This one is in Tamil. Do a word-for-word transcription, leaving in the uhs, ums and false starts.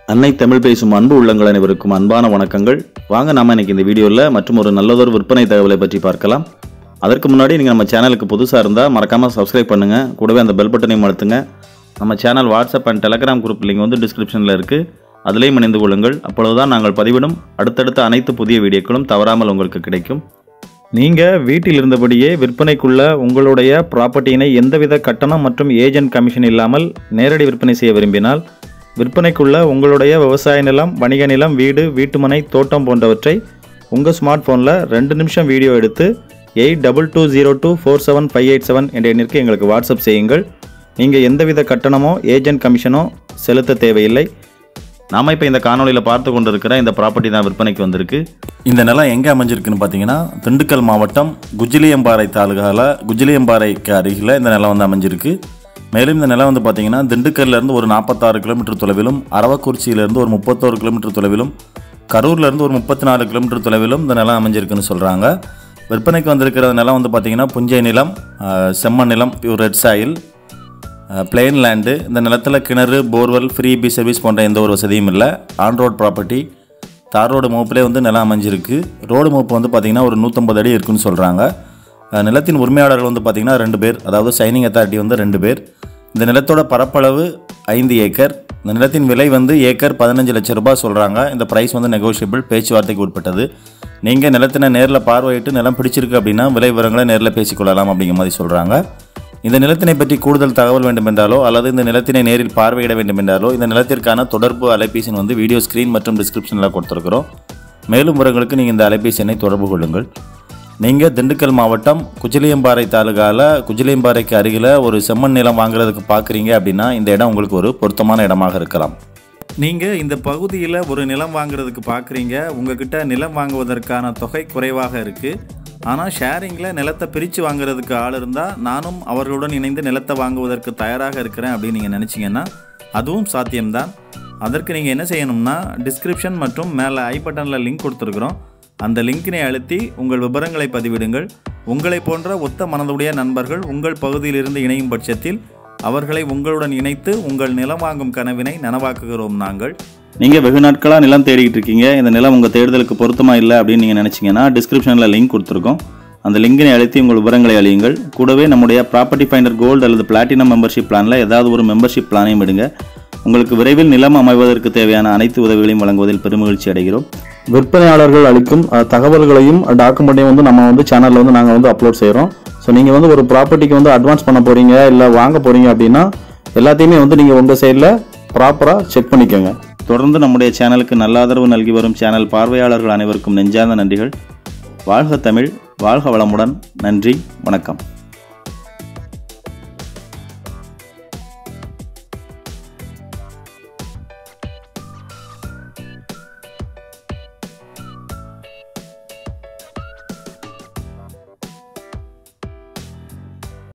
அன்னை தமிழ் பேசும் அன்பு உள்ளங்கள் அனைவருக்கும் அன்பான வணக்கங்கள். வாங்க நாம இன்னைக்கு இந்த வீடியோவில் மற்றும் ஒரு நல்லதொரு விற்பனை தகவலை பற்றி பார்க்கலாம். அதற்கு முன்னாடி நீங்கள் நம்ம சேனலுக்கு புதுசாக இருந்தால் மறக்காமல் சப்ஸ்கிரைப் பண்ணுங்கள். கூடவே அந்த பெல் பட்டனையும் அழுத்துங்க. நம்ம channel WhatsApp and Telegram group link வந்து டிஸ்கிரிப்ஷனில் இருக்குது, அதிலேயும் இணைந்து கொள்ளுங்கள். அப்பொழுதுதான் நாங்கள் பதிவிடும் அடுத்தடுத்த அனைத்து புதிய வீடியோக்களும் தவறாமல் உங்களுக்கு கிடைக்கும். நீங்கள் வீட்டில் இருந்தபடியே விற்பனைக்குள்ள உங்களுடைய ப்ராப்பர்ட்டியினை எந்தவித கட்டணம் மற்றும் ஏஜென்ட் கமிஷன் இல்லாமல் நேரடி விற்பனை செய்ய விரும்பினால், விற்பனைக்குள்ள உங்களுடைய விவசாய நிலம், வணிக நிலம், வீடு, வீட்டுமனை, தோட்டம் போன்றவற்றை உங்கள் ஸ்மார்ட் ஃபோனில் ரெண்டு நிமிஷம் வீடியோ எடுத்து eight double two zero two four seven five eight seven என்ற எண்ணிற்கு எங்களுக்கு வாட்ஸ்அப் செய்யுங்கள். நீங்கள் எந்தவித கட்டணமோ ஏஜென்ட் கமிஷனோ செலுத்த தேவையில்லை. நாம் இப்போ இந்த காணொலியில் பார்த்து கொண்டு இருக்கிற இந்த ப்ராப்பர்ட்டி தான் விற்பனைக்கு வந்திருக்கு. இந்த நிலம் எங்கே அமைஞ்சிருக்குன்னு பார்த்தீங்கன்னா, திண்டுக்கல் மாவட்டம் குஜிலியம்பாறை தாலுகாவில் குஜிலியம்பாறைக்கு அருகில் இந்த நிலம் வந்து அமைஞ்சிருக்கு. மேலும் இந்த நிலம் வந்து பார்த்திங்கன்னா திண்டுக்கல்லேருந்து ஒரு நாற்பத்தாறு கிலோமீட்டர் தொலைவிலும், அரவக்குறிச்சியிலேருந்து ஒரு முப்பத்தோரு கிலோமீட்டர் தொலைவிலும், கரூர்லேருந்து ஒரு முப்பத்தி நாலு கிலோமீட்டர் தொலைவிலும் இந்த நிலம் அமைஞ்சிருக்குன்னு சொல்கிறாங்க. விற்பனைக்கு வந்திருக்கிற நிலம் வந்து பார்த்திங்கன்னா புஞ்சை நிலம், செம்மண் நிலம், pure red soil, plain land. இந்த நிலத்தில் கிணறு, போர்வெல், ஃப்ரீ பி சர்வீஸ் போன்ற எந்த ஒரு வசதியும் இல்லை. ஆன் ரோட் ப்ராப்பர்ட்டி, தார் ரோடு மூப்பிலே வந்து நிலம் அமைஞ்சிருக்கு. ரோடு மூப்பு வந்து பார்த்திங்கன்னா ஒரு நூற்றம்பது அடி இருக்குன்னு சொல்கிறாங்க. நிலத்தின் உரிமையாளர்கள் வந்து பார்த்திங்கன்னா ரெண்டு பேர், அதாவது சைனிங் அத்தாரிட்டி வந்து ரெண்டு பேர். இந்த நிலத்தோட பரப்பளவு ஐந்து ஏக்கர். இந்த நிலத்தின் விலை வந்து ஏக்கர் பதினஞ்சு லட்சம் ரூபாய் சொல்கிறாங்க. இந்த ப்ரைஸ் வந்து நெகோஷியபிள், பேச்சுவார்த்தைக்கு உட்பட்டது. நீங்கள் நிலத்தினை நேரில் பார்வையிட்டு நிலம் பிடிச்சிருக்கு அப்படின்னா விலை விவரங்களை நேரில் பேசிக்கொள்ளலாம் அப்படிங்கிற மாதிரி சொல்கிறாங்க. இந்த நிலத்தினை பற்றி கூடுதல் தகவல் வேண்டுமென்றாலோ அல்லது இந்த நிலத்தினை நேரில் பார்வையிட வேண்டுமென்றாலோ இந்த நிலத்திற்கான தொடர்பு அலைபேசி வந்து வீடியோ ஸ்க்ரீன் மற்றும் டிஸ்கிரிப்ஷனில் கொடுத்துருக்குறோம். மேலும் விவரங்களுக்கு நீங்கள் இந்த அலைபேசி எண்ணை தொடர்பு கொள்ளுங்கள். நீங்கள் திண்டுக்கல் மாவட்டம் குஜிலியம்பாறை தாலுகாவில் குஜிலியம்பாறைக்கு அருகில் ஒரு செம்மண் நிலம் வாங்குறதுக்கு பார்க்குறீங்க அப்படின்னா இந்த இடம் உங்களுக்கு ஒரு பொருத்தமான இடமாக இருக்கலாம். நீங்கள் இந்த பகுதியில் ஒரு நிலம் வாங்குறதுக்கு பார்க்குறீங்க, உங்ககிட்ட நிலம் வாங்குவதற்கான தொகை குறைவாக இருக்குது, ஆனால் ஷேரிங்கில் நிலத்தை பிரித்து வாங்குறதுக்கு ஆள் இருந்தால் நானும் அவர்களுடன் இணைந்து நிலத்தை வாங்குவதற்கு தயாராக இருக்கிறேன் அப்படின்னு நீங்கள் நினச்சிங்கன்னா அதுவும் சாத்தியம்தான். அதற்கு நீங்கள் என்ன செய்யணும்னா, டிஸ்கிரிப்ஷன் மற்றும் மேலே ஐ பட்டனில் லிங்க் கொடுத்துருக்குறோம். அந்த லிங்கினை அழுத்தி உங்கள் விவரங்களை பதிவிடுங்கள். உங்களை போன்ற ஒத்த மனதுடைய நண்பர்கள் உங்கள் பகுதியிலிருந்து இணையும் பட்சத்தில் அவர்களை உங்களுடன் இணைத்து உங்கள் நிலம் வாங்கும் கனவினை நனவாக்குகிறோம் நாங்கள். நீங்கள் வெகு நாட்களாக நிலம் தேடிக்கிட்டு இருக்கீங்க, இந்த நிலம் உங்கள் தேடுதலுக்கு பொருத்தமாக இல்லை அப்படின்னு நீங்கள் நினச்சிங்கன்னா டிஸ்கிரிப்ஷனில் லிங்க் கொடுத்துருக்கோம். அந்த லிங்கினை அழுத்தி உங்கள் விவரங்களை அழியுங்கள். கூடவே நம்முடைய ப்ராப்பர்ட்டி ஃபைண்டர் கோல்டு அல்லது பிளாட்டினம் மெம்பர்ஷிப் பிளானில் ஏதாவது ஒரு மெம்பர்ஷிப் பிளானையும் விடுங்க. உங்களுக்கு விரைவில் நிலம் அமைவதற்கு தேவையான அனைத்து உதவிகளையும் வழங்குவதில் பெருமகிழ்ச்சி அடைகிறோம். விற்பனையாளர்கள் அளிக்கும் தகவல்களையும் டாக்குமெண்ட்டையும் வந்து நம்ம வந்து சேனலில் வந்து நாங்கள் வந்து அப்லோட் செய்கிறோம். ஸோ நீங்கள் வந்து ஒரு ப்ராப்பர்ட்டிக்கு வந்து அட்வான்ஸ் பண்ண போகிறீங்க இல்லை வாங்க போகிறீங்க அப்படின்னா எல்லாத்தையுமே வந்து நீங்கள் உங்கள் சைடில் ப்ராப்பராக செக் பண்ணிக்கோங்க. தொடர்ந்து நம்முடைய சேனலுக்கு நல்ல ஆதரவு நல்கி வரும் சேனல் பார்வையாளர்கள் அனைவருக்கும் நெஞ்சார்ந்த நன்றிகள். வாழ்க தமிழ், வாழ்க வளமுடன். நன்றி, வணக்கம்.